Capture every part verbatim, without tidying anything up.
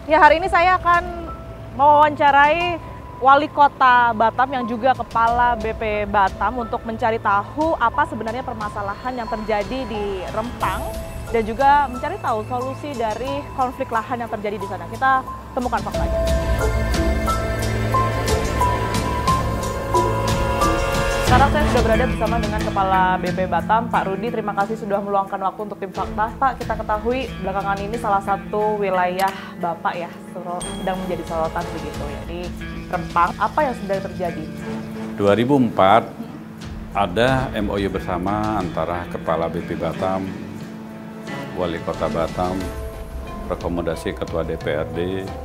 Ya, hari ini saya akan mewawancarai Wali Kota Batam yang juga Kepala B P Batam untuk mencari tahu apa sebenarnya permasalahan yang terjadi di Rempang dan juga mencari tahu solusi dari konflik lahan yang terjadi di sana. Kita temukan faktanya. Sekarang saya sudah berada bersama dengan Kepala B P Batam, Pak Rudi. Terima kasih sudah meluangkan waktu untuk tim fakta. Pak, kita ketahui belakangan ini salah satu wilayah Bapak ya sedang menjadi sorotan begitu ya di Rempang. Apa yang sedang terjadi? dua ribu empat ada M O U bersama antara Kepala B P Batam, Wali Kota Batam, rekomendasi Ketua D P R D,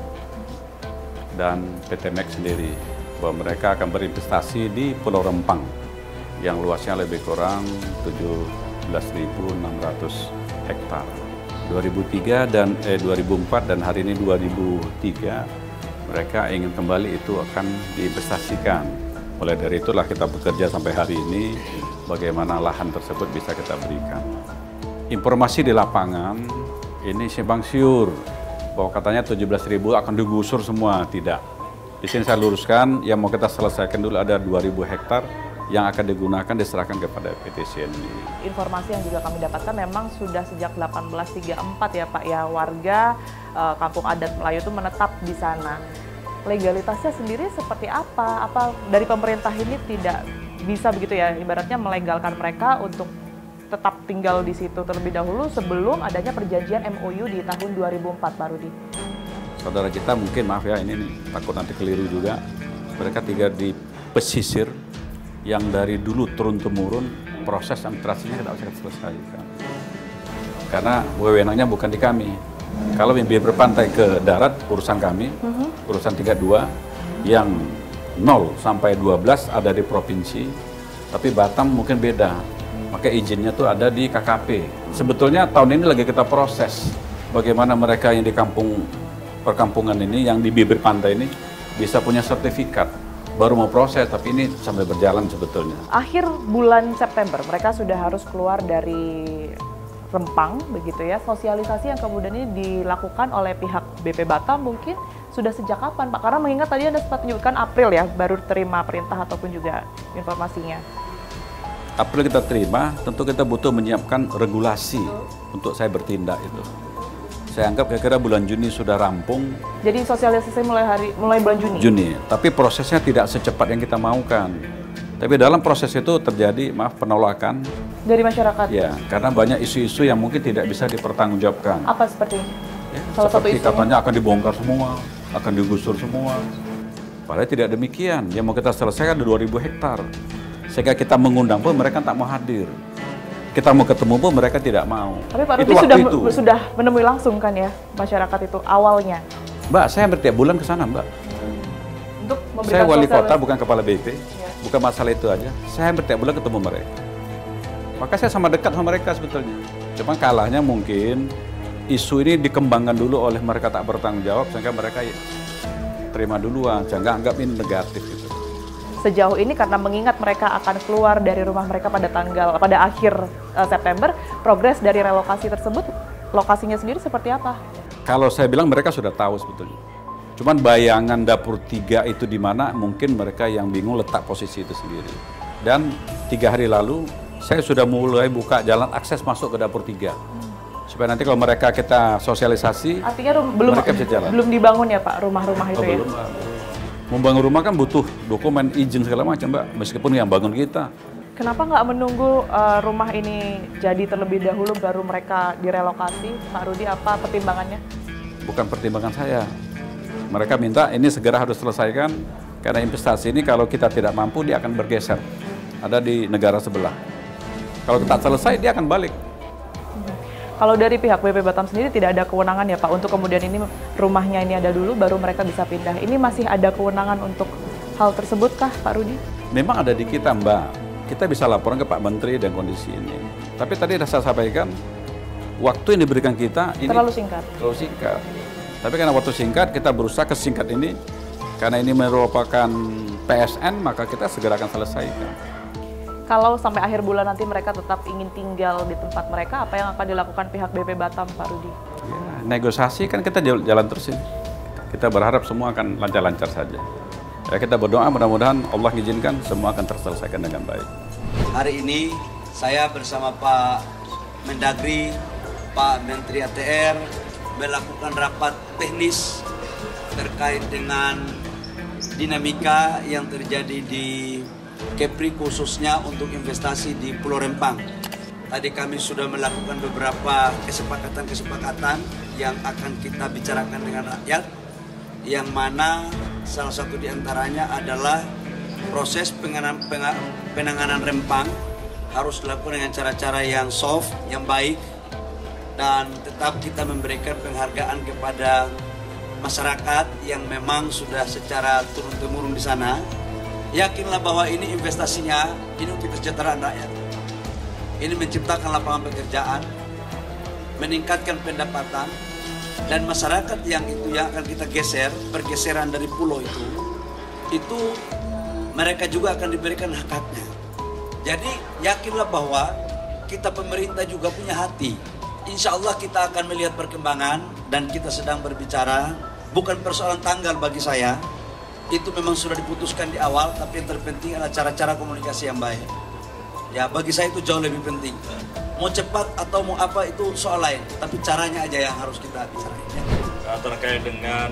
dan P T M E K sendiri, bahwa mereka akan berinvestasi di Pulau Rempang yang luasnya lebih kurang tujuh belas ribu enam ratus hektar. dua ribu tiga dan eh dua ribu empat dan hari ini dua ribu tiga mereka ingin kembali itu akan diinvestasikan. Mulai dari itulah kita bekerja sampai hari ini bagaimana lahan tersebut bisa kita berikan. Informasi di lapangan ini simpang siur bahwa katanya tujuh belas ribu akan digusur semua. Tidak. Di sini saya luruskan, yang mau kita selesaikan dulu ada dua ribu hektar yang akan digunakan diserahkan kepada P T C N I. Informasi yang juga kami dapatkan memang sudah sejak seribu delapan ratus tiga puluh empat ya Pak ya, warga uh, kampung adat Melayu itu menetap di sana. Legalitasnya sendiri seperti apa? Apa dari pemerintah ini tidak bisa begitu ya, ibaratnya melegalkan mereka untuk tetap tinggal di situ terlebih dahulu sebelum adanya perjanjian M O U di tahun dua ribu empat, Pak Rudi? Saudara kita mungkin, maaf ya ini nih, takut nanti keliru juga, mereka tinggal di pesisir yang dari dulu turun-temurun proses administrasinya tidak bisa diselesaikan. Karena wewenangnya bukan di kami. Kalau yang berpantai ke darat, urusan kami, uh-huh. urusan tiga puluh dua, yang nol sampai dua belas ada di provinsi, tapi Batam mungkin beda. Maka izinnya tuh ada di K K P. Sebetulnya tahun ini lagi kita proses bagaimana mereka yang di kampung perkampungan ini, yang di bibir pantai ini bisa punya sertifikat. Baru mau proses, tapi ini sampai berjalan sebetulnya. Akhir bulan September mereka sudah harus keluar dari Rempang, begitu ya. Sosialisasi yang kemudian ini dilakukan oleh pihak B P Batam mungkin sudah sejak kapan Pak? Karena mengingat tadi Anda sempat menyebutkan April ya, baru terima perintah ataupun juga informasinya. April kita terima, tentu kita butuh menyiapkan regulasi hmm. untuk saya bertindak itu. Saya anggap kira-kira bulan Juni sudah rampung. Jadi sosialisasi mulai hari mulai bulan Juni? Juni, tapi prosesnya tidak secepat yang kita maukan. Tapi dalam proses itu terjadi, maaf, penolakan. Dari masyarakat? Ya, karena banyak isu-isu yang mungkin tidak bisa dipertanggungjawabkan. Apa seperti? Ya, Salah seperti satu katanya akan dibongkar semua, akan digusur semua. Padahal tidak demikian, yang mau kita selesaikan ada dua ribu hektar. Sehingga kita mengundang pun mereka tak mau hadir. Kita mau ketemu pun mereka tidak mau. Tapi Pak Rudi sudah, itu. sudah menemui langsung kan ya masyarakat itu awalnya? Mbak, saya hampir tiap bulan ke sana, Mbak. Untuk saya wali kota, bukan kepala B P, ya. Bukan masalah itu aja. Saya hampir tiap bulan ketemu mereka. Maka saya sama dekat sama mereka sebetulnya. Cuma kalahnya mungkin isu ini dikembangkan dulu oleh mereka tak bertanggung jawab, sehingga mereka terima duluan, jangan anggap ini negatif gitu. Sejauh ini karena mengingat mereka akan keluar dari rumah mereka pada tanggal pada akhir uh, September, progres dari relokasi tersebut, lokasinya sendiri seperti apa? Kalau saya bilang mereka sudah tahu sebetulnya. Cuman bayangan dapur tiga itu di mana, mungkin mereka yang bingung letak posisi itu sendiri. Dan tiga hari lalu saya sudah mulai buka jalan akses masuk ke dapur tiga. Hmm. Supaya nanti kalau mereka kita sosialisasi, artinya belum mereka bisa jalan. Belum dibangun ya Pak rumah-rumah itu oh, ya? Belum, membangun rumah kan butuh dokumen izin segala macam, Mbak, meskipun yang bangun kita. Kenapa nggak menunggu uh, rumah ini jadi terlebih dahulu baru mereka direlokasi, Pak Rudi? Apa pertimbangannya? Bukan pertimbangan saya. Mereka minta ini segera harus selesaikan, karena investasi ini kalau kita tidak mampu dia akan bergeser. Ada di negara sebelah. Kalau kita selesai dia akan balik. Kalau dari pihak B P Batam sendiri tidak ada kewenangan ya Pak untuk kemudian ini rumahnya ini ada dulu baru mereka bisa pindah. Ini masih ada kewenangan untuk hal tersebut kah Pak Rudi? Memang ada di kita Mbak. Kita bisa laporan ke Pak Menteri dan kondisi ini. Tapi tadi sudah saya sampaikan, waktu yang diberikan kita ini terlalu singkat. Terlalu singkat. Tapi karena waktu singkat kita berusaha kesingkat ini, karena ini merupakan P S N maka kita segera akan selesaikan. Kalau sampai akhir bulan nanti mereka tetap ingin tinggal di tempat mereka, apa yang akan dilakukan pihak B P Batam, Pak Rudi? Ya, negosiasi kan kita jalan terus ini. kita berharap semua akan lancar-lancar saja. Ya, kita berdoa mudah-mudahan Allah mengizinkan semua akan terselesaikan dengan baik. Hari ini saya bersama Pak Mendagri, Pak Menteri A T R melakukan rapat teknis terkait dengan dinamika yang terjadi di Kepri khususnya untuk investasi di Pulau Rempang. Tadi kami sudah melakukan beberapa kesepakatan-kesepakatan yang akan kita bicarakan dengan rakyat, yang mana salah satu diantaranya adalah proses penanganan, penanganan Rempang harus dilakukan dengan cara-cara yang soft, yang baik, dan tetap kita memberikan penghargaan kepada masyarakat yang memang sudah secara turun-temurun di sana. Yakinlah bahwa ini investasinya, ini untuk kesejahteraan rakyat. Ini menciptakan lapangan pekerjaan, meningkatkan pendapatan, dan masyarakat yang itu yang akan kita geser, pergeseran dari pulau itu, itu mereka juga akan diberikan hak-haknya. Jadi yakinlah bahwa kita pemerintah juga punya hati. Insya Allah kita akan melihat perkembangan dan kita sedang berbicara, bukan persoalan tanggal bagi saya. Itu memang sudah diputuskan di awal, tapi yang terpenting adalah cara-cara komunikasi yang baik. Ya, bagi saya itu jauh lebih penting. Mau cepat atau mau apa itu soal lain, tapi caranya aja yang harus kita bicarain. Ya. Terkait dengan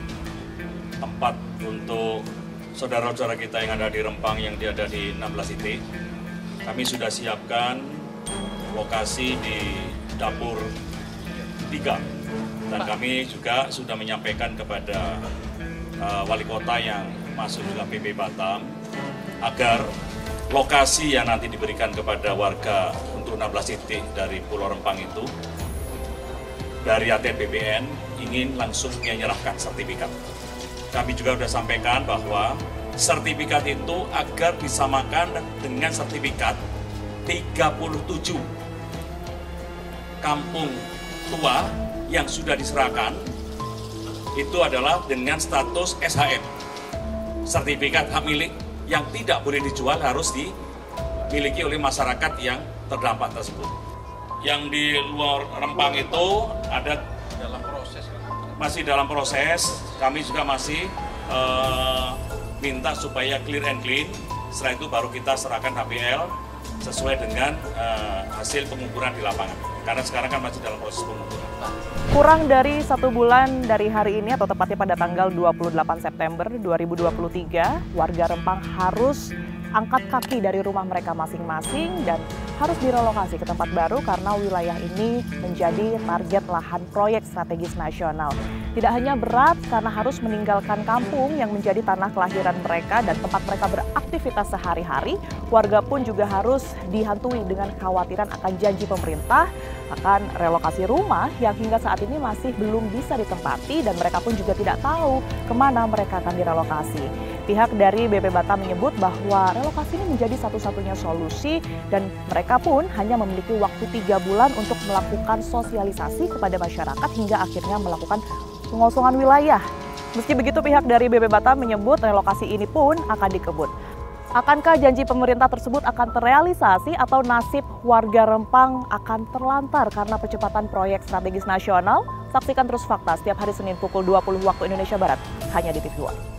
tempat untuk saudara-saudara kita yang ada di Rempang yang ada di enam belas titik, kami sudah siapkan lokasi di dapur tiga, dan kami juga sudah menyampaikan kepada Uh, wali kota yang masuk juga P B Batam agar lokasi yang nanti diberikan kepada warga untuk enam belas titik dari Pulau Rempang itu dari A T B B N ingin langsung menyerahkan sertifikat. Kami juga sudah sampaikan bahwa sertifikat itu agar disamakan dengan sertifikat tiga puluh tujuh kampung tua yang sudah diserahkan. Itu adalah dengan status S H M, sertifikat hak milik yang tidak boleh dijual harus dimiliki oleh masyarakat yang terdampak tersebut. Yang di luar Rempang itu ada dalam proses, masih dalam proses. Kami juga masih uh, minta supaya clear and clean. Setelah itu baru kita serahkan H P L sesuai dengan uh, hasil pengukuran di lapangan. Karena sekarang kan masih dalam proses pengukuran. Kurang dari satu bulan dari hari ini atau tepatnya pada tanggal dua puluh delapan September dua ribu dua puluh tiga, warga Rempang harus angkat kaki dari rumah mereka masing-masing dan harus direlokasi ke tempat baru karena wilayah ini menjadi target lahan proyek strategis nasional. Tidak hanya berat karena harus meninggalkan kampung yang menjadi tanah kelahiran mereka dan tempat mereka beraktivitas sehari-hari, warga pun juga harus dihantui dengan kekhawatiran akan janji pemerintah akan relokasi rumah yang hingga saat ini masih belum bisa ditempati dan mereka pun juga tidak tahu kemana mereka akan direlokasi. Pihak dari B P Batam menyebut bahwa relokasi ini menjadi satu-satunya solusi dan mereka pun hanya memiliki waktu tiga bulan untuk melakukan sosialisasi kepada masyarakat hingga akhirnya melakukan pengosongan wilayah. Meski begitu pihak dari B P Batam menyebut relokasi ini pun akan dikebut. Akankah janji pemerintah tersebut akan terrealisasi atau nasib warga Rempang akan terlantar karena percepatan proyek strategis nasional? Saksikan terus Fakta setiap hari Senin pukul dua puluh waktu Indonesia Barat, hanya di T V One.